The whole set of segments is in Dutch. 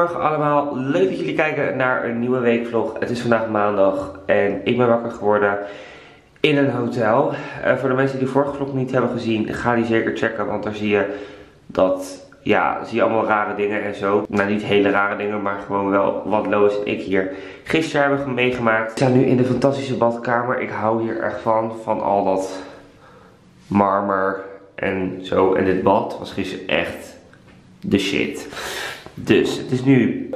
Goedemorgen allemaal, leuk dat jullie kijken naar een nieuwe weekvlog. Het is vandaag maandag en ik ben wakker geworden in een hotel. Voor de mensen die de vorige vlog niet hebben gezien, ga die zeker checken, want daar zie je dat, ja, zie je allemaal rare dingen en zo. Nou, niet hele rare dingen, maar gewoon wel wat Lois en ik hier gisteren hebben meegemaakt. We zijn nu in de fantastische badkamer. Ik hou hier echt van al dat marmer en zo. En dit bad was gisteren echt de shit. Dus het is nu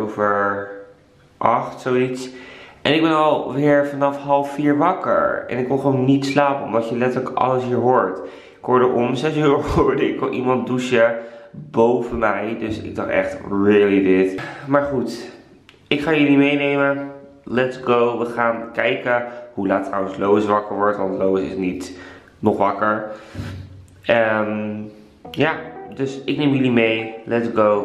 8:15, zoiets. En ik ben alweer vanaf 3:30 wakker. En ik kon gewoon niet slapen, omdat je letterlijk alles hier hoort. Ik hoorde om 6 uur hoorde ik al iemand douchen boven mij. Dus ik dacht echt, really dit. Maar goed, ik ga jullie meenemen. Let's go. We gaan kijken hoe laat trouwens Lois wakker wordt. Want Lois is niet nog wakker. Ja, dus ik neem jullie mee. Let's go.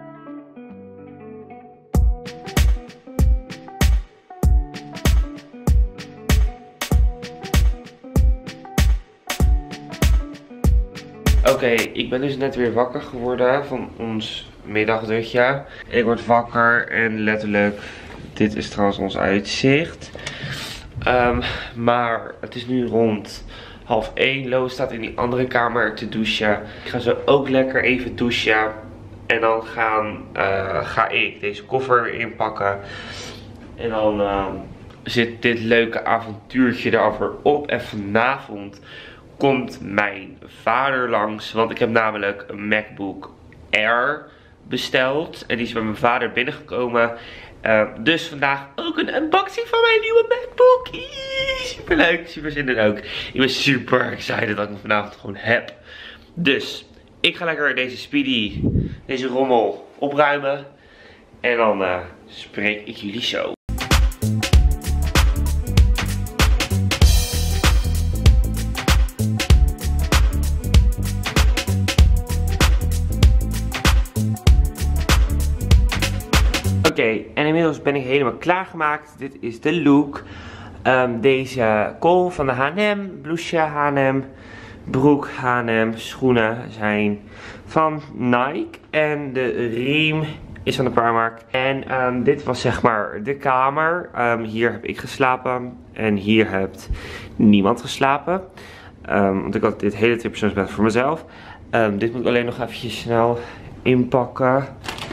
Oké, ik ben dus net weer wakker geworden van ons middagdutje. En ik word wakker en letterlijk, dit is trouwens ons uitzicht. Maar het is nu rond 12:30. Lois staat in die andere kamer te douchen. Ik ga zo ook lekker even douchen. En dan ga ik deze koffer weer inpakken. En dan zit dit leuke avontuurtje er alweer op. En vanavond komt mijn vader langs, want ik heb namelijk een MacBook Air besteld. En die is bij mijn vader binnengekomen. Dus vandaag ook een unboxing van mijn nieuwe MacBook. Super leuk, super zin in ook. Ik ben super excited dat ik hem vanavond gewoon heb. Dus ik ga lekker deze rommel opruimen. En dan spreek ik jullie zo. Oké, en inmiddels ben ik helemaal klaargemaakt. Dit is de look. Deze kool van de H&M, blouseje H&M, broek H&M, schoenen zijn van Nike. En de riem is van de Primark. En dit was zeg maar de kamer. Hier heb ik geslapen en hier heeft niemand geslapen. Want ik had dit hele tweepersoonsbed voor mezelf. Dit moet ik alleen nog eventjes snel inpakken.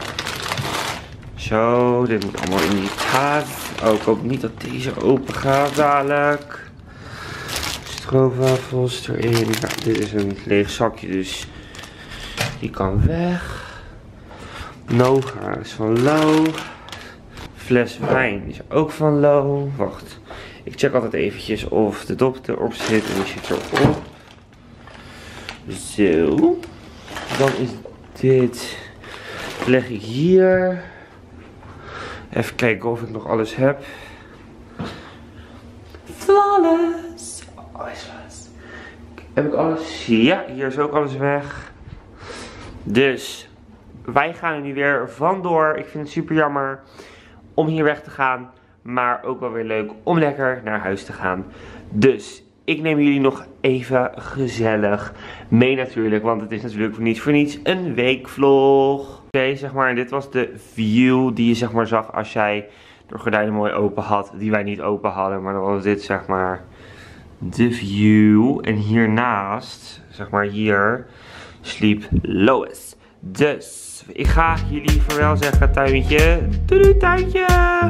Zo, dit moet allemaal in die taart. Oh, ik hoop niet dat deze open gaat dadelijk. Stroopwafels erin. Nou, dit is een leeg zakje, dus die kan weg. Noga is van Lo. Fles wijn is ook van Lo. Wacht, ik check altijd eventjes of de dop erop zit en die zit erop. Zo. Dan is dit, leg ik hier. Even kijken of ik nog alles heb. Flawless. Oh, is flawless. Heb ik alles? Ja, hier is ook alles weg. Dus wij gaan er nu weer vandoor. Ik vind het super jammer om hier weg te gaan. Maar ook wel weer leuk om lekker naar huis te gaan. Dus ik neem jullie nog even gezellig mee natuurlijk. Want het is natuurlijk voor niets een weekvlog. Oké, zeg maar, dit was de view die je zeg maar zag als jij de gordijnen mooi open had. Die wij niet open hadden, maar dan was dit zeg maar de view. En hiernaast, zeg maar hier, sliep Lois. Dus, ik ga jullie vaarwel zeggen, tuintje. Doei doei, tuintje!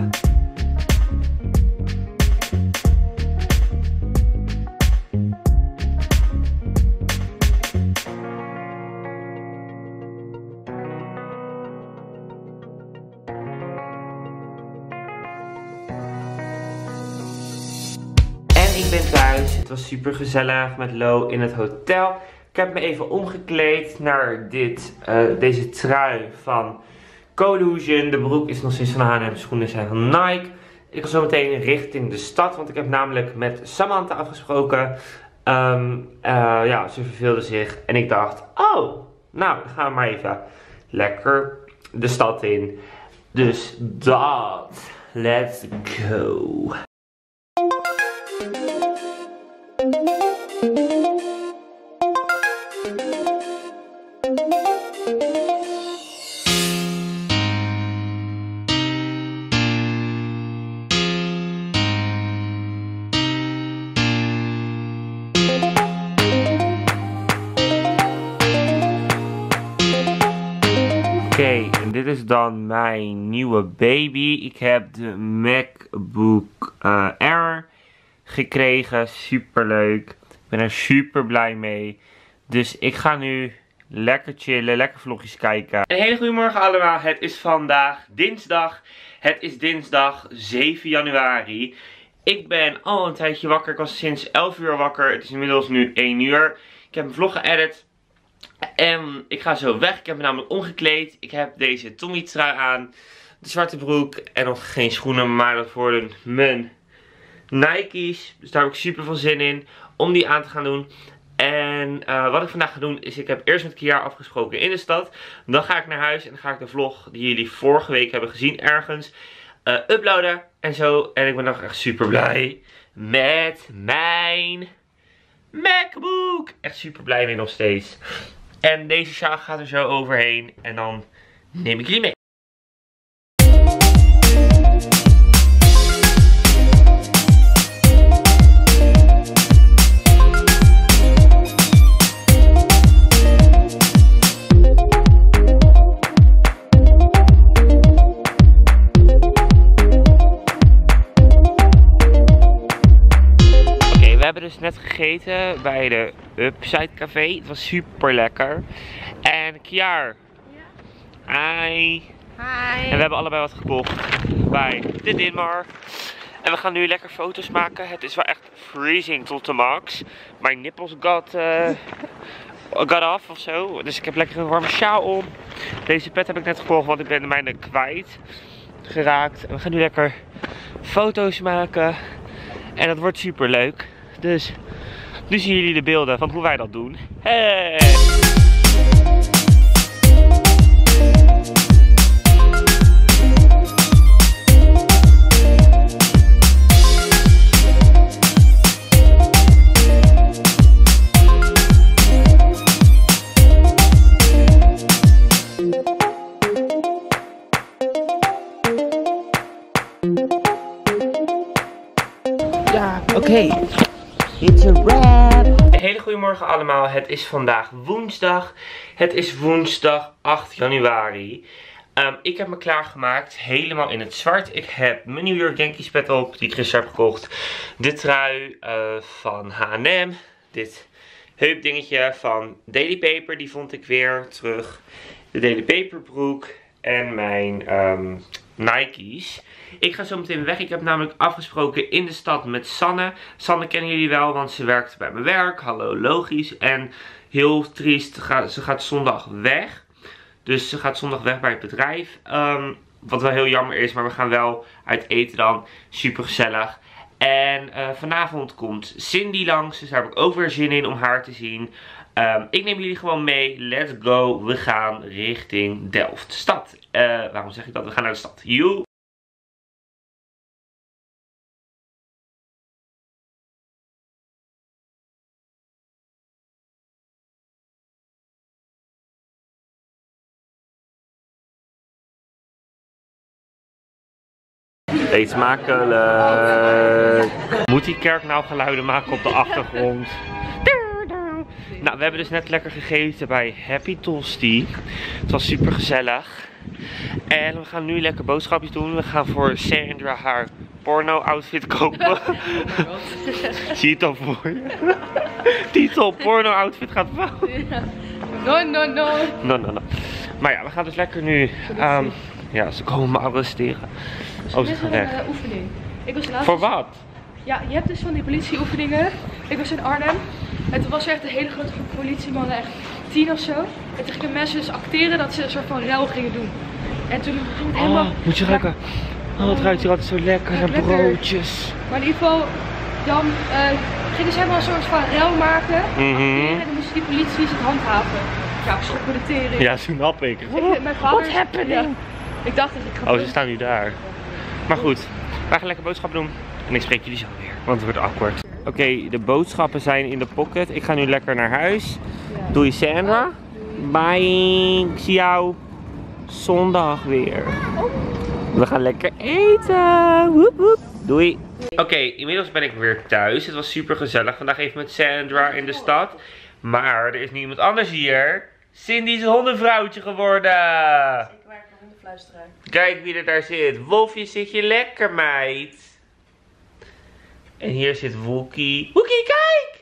Ik ben thuis, het was super gezellig met Lo in het hotel. Ik heb me even omgekleed naar deze trui van Collusion. De broek is nog steeds van H&M, schoenen zijn van Nike. Ik ga zo meteen richting de stad, want ik heb namelijk met Samantha afgesproken. Ja, ze verveelde zich en ik dacht, oh, nou, dan gaan we maar even lekker de stad in. Dus dat, let's go. Oké, en dit is dan mijn nieuwe baby. Ik heb de MacBook Air gekregen. Super leuk. Ik ben er super blij mee. Dus ik ga nu lekker chillen, lekker vlogjes kijken. Een hele goede morgen allemaal. Het is vandaag dinsdag. Het is dinsdag 7 januari. Ik ben al een tijdje wakker. Ik was sinds 11 uur wakker. Het is inmiddels nu 1 uur. Ik heb een vlog geëdit. En ik ga zo weg. Ik heb me namelijk omgekleed. Ik heb deze Tommy trui aan. De zwarte broek. En nog geen schoenen. Maar dat worden mijn Nike's. Dus daar heb ik super veel zin in. Om die aan te gaan doen. En wat ik vandaag ga doen is, ik heb eerst met Kiara afgesproken in de stad. Dan ga ik naar huis en dan ga ik de vlog die jullie vorige week hebben gezien ergens uploaden en zo. En ik ben nog echt super blij met mijn MacBook. Echt super blij mee nog steeds. En deze sjaal gaat er zo overheen en dan neem ik jullie mee. We hebben dus net gegeten bij de Upside Café. Het was super lekker. En Kiara. Ja. Hi. Hi. En we hebben allebei wat gekocht bij de Dinmar. En we gaan nu lekker foto's maken. Het is wel echt freezing tot de max. Mijn nippels got off of zo. Dus ik heb lekker een warme sjaal om. Deze pet heb ik net gekocht, want ik ben de mijne kwijt geraakt. En we gaan nu lekker foto's maken. En dat wordt super leuk. Dus nu zien jullie de beelden van hoe wij dat doen. Hey! Ja, oké. It's a wrap. Een hele goede morgen allemaal. Het is vandaag woensdag. Het is woensdag 8 januari. Ik heb me klaargemaakt. Helemaal in het zwart. Ik heb mijn New York Yankees pet op. Die ik gisteren heb gekocht. De trui van H&M. Dit heupdingetje van Daily Paper. Die vond ik weer terug. De Daily Paper broek. En mijn Nike's. Ik ga zo meteen weg. Ik heb namelijk afgesproken in de stad met Sanne. Sanne kennen jullie wel, want ze werkt bij mijn werk. Hallo, logisch. En heel triest, ze gaat zondag weg. Dus ze gaat zondag weg bij het bedrijf. Wat wel heel jammer is, maar we gaan wel uit eten dan. Super gezellig. En vanavond komt Cindy langs, dus daar heb ik ook weer zin in om haar te zien. Ik neem jullie gewoon mee. Let's go. We gaan richting Delft. Stad. Waarom zeg ik dat? We gaan naar de stad. Joe. Eet smakelijk. Moet die kerk nou geluiden maken op de achtergrond? Nou, we hebben dus net lekker gegeten bij Happy Tosti. Het was super gezellig. En we gaan nu lekker boodschapjes doen. We gaan voor Sandra haar porno outfit kopen. Zie je het al voor je? Titel porno outfit gaat wel. No. Maar ja, we gaan dus lekker nu. Ja, ze komen me arresteren. Oh, ze gaan weg. Oefening. Ik was laatst voor wat? Ja, je hebt dus van die politieoefeningen. Ik was in Arnhem. En toen was er echt een hele grote groep politiemannen, echt 10 of zo. En toen gingen mensen dus acteren dat ze een soort van rel gingen doen. En toen ging het helemaal... Moet je ruiken. Oh, het ruikt hier altijd zo lekker. En broodjes. Maar in ieder geval, dan gingen ze helemaal een soort van rel maken. Acteren, en dan moesten die politie het handhaven. Ja, schokken de tering. Ja, snap ik. What happening? Ja. Ik dacht dat ik ga oh, ze staan nu daar. Maar goed, wij gaan lekker boodschappen doen. En ik spreek jullie zo weer, want het wordt awkward. Oké, de boodschappen zijn in de pocket. Ik ga nu lekker naar huis. Ja. Doei Sandra. Bye. Ik zie jou zondag weer. We gaan lekker eten. Woep, woep. Doei. Oké, inmiddels ben ik weer thuis. Het was super gezellig. Vandaag even met Sandra in de stad. Maar er is nu iemand anders hier. Cindy is een hondenvrouwtje geworden. luisteraar. Kijk wie er daar zit. Wolfje, zit je lekker, meid? En hier zit Woekie. Woekie, kijk!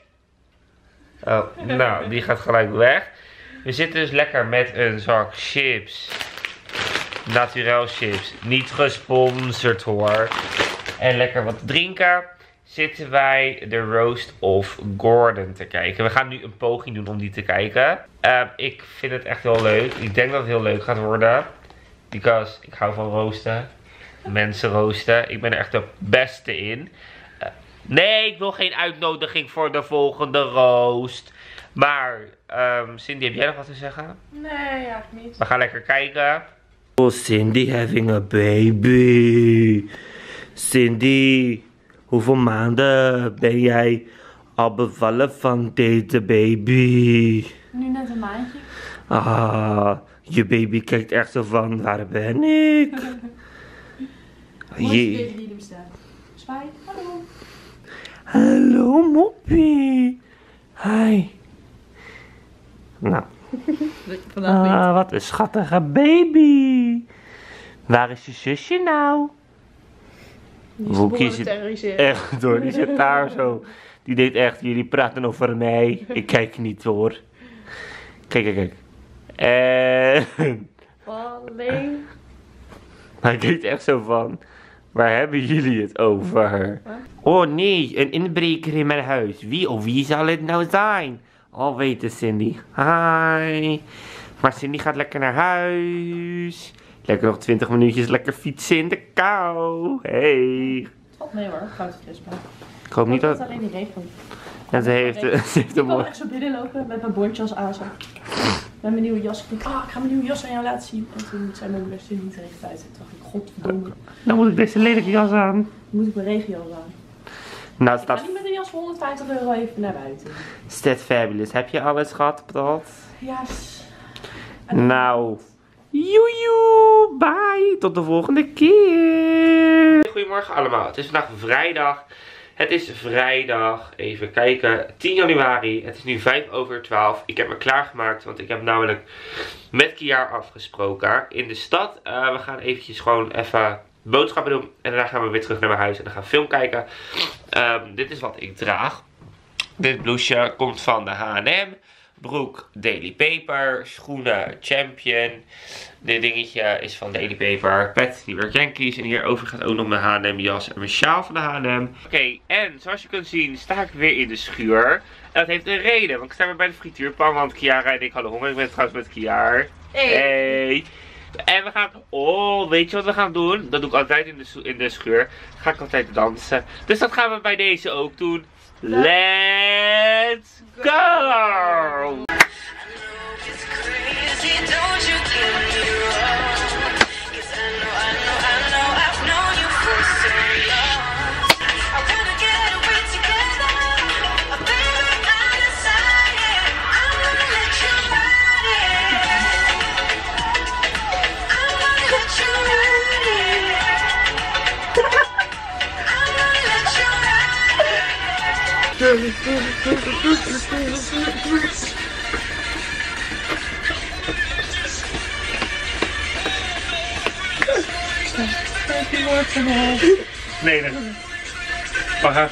Oh, nou, die gaat gelijk weg. We zitten dus lekker met een zak chips. Naturel chips. Niet gesponsord hoor. En lekker wat drinken. Zitten wij de Roast of Gordon te kijken. We gaan nu een poging doen om die te kijken. Ik vind het echt heel leuk. Ik denk dat het heel leuk gaat worden. Because ik hou van roosten. Mensen roosten. Ik ben er echt de beste in. Nee, ik wil geen uitnodiging voor de volgende roost. Maar, Cindy, heb jij nog wat te zeggen? Nee, eigenlijk niet. We gaan lekker kijken. Oh, Cindy having a baby. Cindy, hoeveel maanden ben jij al bevallen van deze baby? Nu net een maandje. Ah, je baby kijkt echt zo van, waar ben ik? Mooiste baby die er bestaat. Zwaai, hallo. Hallo moppie. Hi. Nou. Wat een schattige baby. Waar is je zusje nou? Woekie zit echt door, die zit daar zo. Die deed echt, jullie praten over mij. Ik kijk niet hoor. Kijk. En... Alleen. Hij deed echt zo van, waar hebben jullie het over? Oh nee, een inbreker in mijn huis. Wie of wie zal het nou zijn? Al weten Cindy. Hi. Maar Cindy gaat lekker naar huis. Lekker nog 20 minuutjes lekker fietsen in de kou. Hey. Oh nee hoor, goud frisbaar. Ik hoop niet dat... alleen die regen. Ja, ze heeft een Ik kwam mooi... echt zo binnenlopen met mijn bondje als aanzak. Met mijn nieuwe jas. Ik dacht, ik ga mijn nieuwe jas aan jou laten zien. En toen zei mijn moeder, niet regent uit. Toen dacht ik, godverdomme. Dan moet ik deze lelijke jas aan. Dan moet ik mijn regenjas aan. Nou, het Ik ga staat... niet met een jas voor 150 euro even naar buiten. Staat fabulous. Heb je alles gehad, Prat? Ja. Nou... Joejoe, bye. Tot de volgende keer. Goedemorgen allemaal. Het is vandaag vrijdag. Het is vrijdag, even kijken, 10 januari. Het is nu 11:05. Ik heb me klaargemaakt, want ik heb namelijk met Kiar afgesproken in de stad. We gaan eventjes gewoon even boodschappen doen. En daarna gaan we weer terug naar mijn huis en dan gaan we film kijken. Dit is wat ik draag. Dit blouseje komt van de H&M. Broek Daily Paper, schoenen Champion. Dit dingetje is van Daily Paper. Pet New York Yankees. En hierover gaat ook nog mijn H&M jas en mijn sjaal van de H&M. Oké, en zoals je kunt zien sta ik weer in de schuur. En dat heeft een reden, want ik sta weer bij de frituurpan. Want Kiara en ik hadden honger. Ik ben trouwens met Kiar. Hey. En we gaan, weet je wat we gaan doen? Dat doe ik altijd in de schuur. Ga ik altijd dansen. Dus dat gaan we bij deze ook doen. Let's go! Nee, nee. We gaan.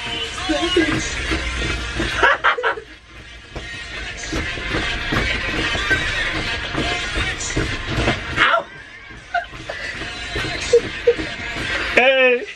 Auw! Hey!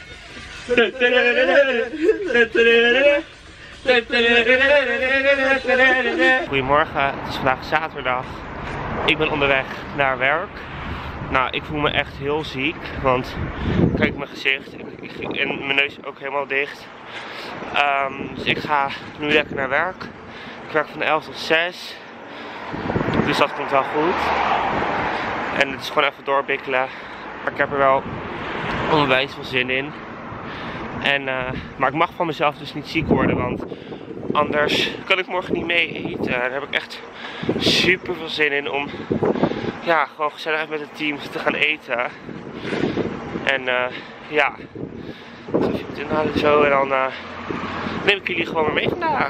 Goedemorgen, het is vandaag zaterdag. Ik ben onderweg naar werk. Nou, ik voel me echt heel ziek, want kijk mijn gezicht en mijn neus is ook helemaal dicht. Dus ik ga nu lekker naar werk. Ik werk van 11 tot 6. Dus dat komt wel goed. En het is gewoon even doorbikkelen. Maar ik heb er wel onwijs veel zin in. Maar ik mag van mezelf dus niet ziek worden, want anders kan ik morgen niet mee eten. Daar heb ik echt super veel zin in om gewoon gezellig met het team te gaan eten. En ja, even het inhalen zo en dan neem ik jullie gewoon maar mee vandaag.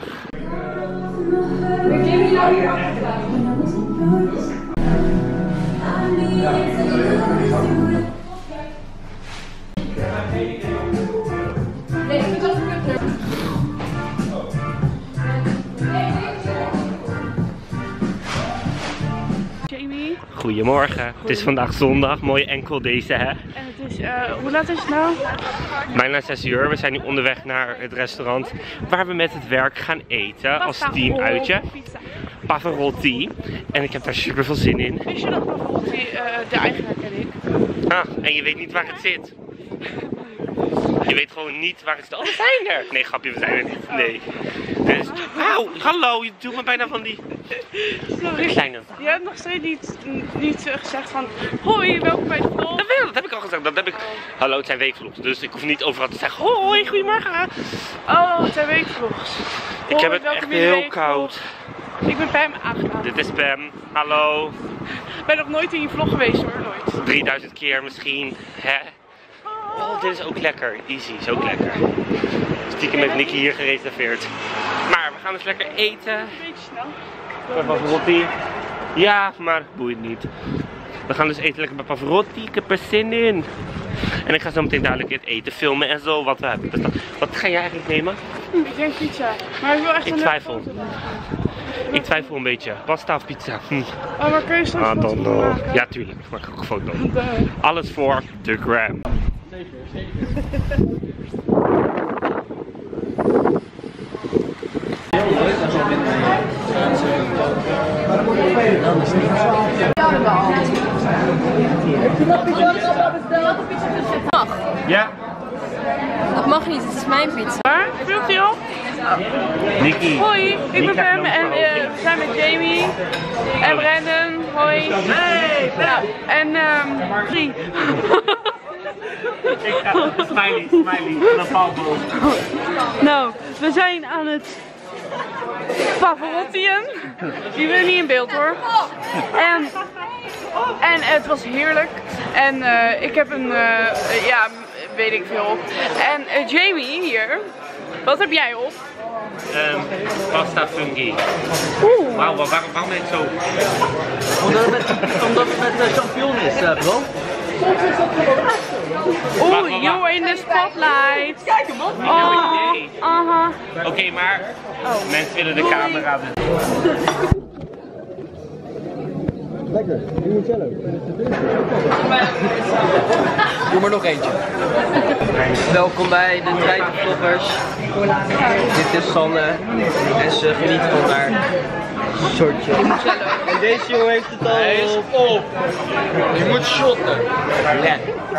Goedemorgen. Het is vandaag zondag. Mooi enkel deze, hè? En het is, hoe laat is het nou? Bijna 6 uur. We zijn nu onderweg naar het restaurant waar we met het werk gaan eten als teamuitje. Pavarotti. En ik heb daar super veel zin in. Wist je dat Pavarotti de eigenaar ken ik? Ah, en je weet niet waar het zit. Je weet gewoon niet waar het zit. Oh, we zijn er! Nee, grapje, we zijn er niet. Nee. Dus, auw, hallo, je doet me bijna van die kleine. Je hebt nog steeds niet gezegd van, hoi, welkom bij de vlog. Dat heb ik al gezegd. Dat heb ik... Hallo, het zijn weekvlogs, dus ik hoef niet overal te zeggen, hoi, goedemorgen. Oh, het zijn weekvlogs. Ik heb het echt heel koud. Ik ben Pam aangedaan. Dit is Pam, hallo. Ik ben nog nooit in je vlog geweest hoor, nooit. 3000 keer misschien, hè? Oh, dit is ook lekker. Easy is ook lekker. Stiekem heeft Nicky hier gereserveerd. Maar we gaan dus lekker eten. Een beetje snel. Bij Pavarotti. Ja, maar boeit niet. We gaan dus eten lekker bij Pavarotti. Ik heb er zin in. En ik ga zo meteen dadelijk het eten filmen en zo. Wat we hebben besteld. Wat ga jij eigenlijk nemen? Ik denk pizza. Maar ik wil echt Ik twijfel. Ik twijfel een beetje. Pasta of pizza? Oh, maar kun je straks een foto van maken? Ja, tuurlijk. Ik maak ook een foto. Alles voor de gram. Ja. Dat mag niet, het is mijn pizza. Waar? Filmt hij al? Nicky. Hoi, ik ben Pam en we zijn met Jamie en Brandon. Hoi. Hey, ja, en Drie. Smiley, naar Pablo. Nou, we zijn aan het Pavarottiën. Die willen niet in beeld hoor. En het was heerlijk. En ik heb een, ja, weet ik veel. En Jamie hier, wat heb jij op? Pasta fungi. Wauw, waarom ben je zo? Omdat het met champignon is, bro. Oeh, you in the spotlight. Kijk hem, man. Oh, aha. Oké, maar mensen willen de camera dus. Lekker, limoncello. Doe maar nog eentje. Welkom bij de Treitenvloggers. Dit is Sanne en ze geniet van haar shortje. En deze jongen heeft het al op. Je moet shotten. Ja.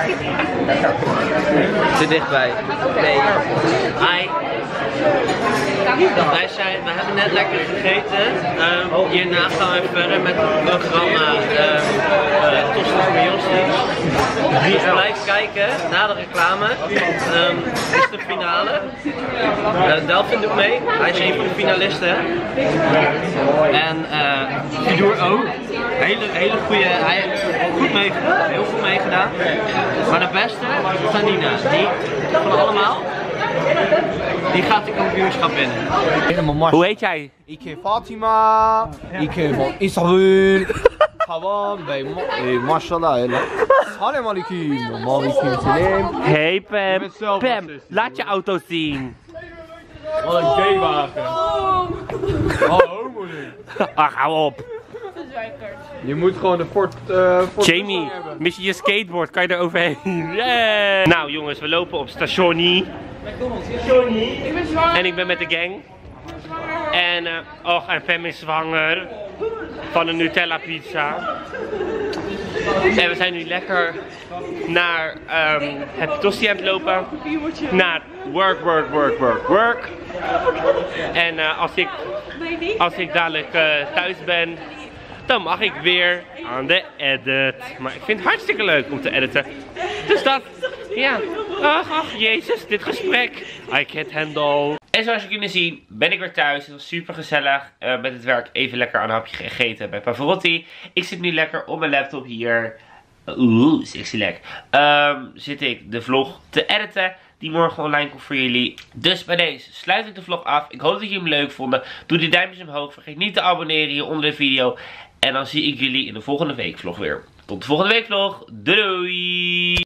Te dichtbij. Nee. Hi. We hebben net lekker gegeten. Hierna gaan we verder met het programma Tosti voor Josties. Dus blijf kijken na de reclame. Is de finale. Delvin doet mee. Hij is een van de finalisten. En Fidoor ook. Hele goede. Hij heeft heel goed meegedaan. Maar de beste, Tanina. Die van allemaal. Die gaat de kampioenschap winnen. Hoe heet jij? Ik heet Fatima, ik heet van Israël. Gewoon bij mashallah. Salam alaikum. Malikum salam. Hey Pam. Pam, laat je auto zien. Wat een gaywagen. Hallo moeder. Ach, hou op. Je moet gewoon de Ford Jamie, mis je je skateboard? Kan je er overheen? Yeah. Nou jongens, we lopen op stationie. En ik ben met de gang. En, en Pam is zwanger van een Nutella pizza. En we zijn nu lekker naar het Tosti aan het lopen. Naar work. En als ik dadelijk thuis ben, dan mag ik weer aan de edit. Maar ik vind het hartstikke leuk om te editen. Dus dat, ja. Ach, jezus, dit gesprek. I can't handle. En zoals je kunnen zien, ben ik weer thuis. Het was super gezellig. Met het werk even lekker een hapje gegeten bij Pavarotti. Ik zit nu lekker op mijn laptop hier. Sexy lek. Zit ik de vlog te editen. Die morgen online komt voor jullie. Dus bij deze sluit ik de vlog af. Ik hoop dat jullie hem leuk vonden. Doe die duimpjes omhoog. Vergeet niet te abonneren hier onder de video. En dan zie ik jullie in de volgende weekvlog weer. Tot de volgende weekvlog. Doei doei!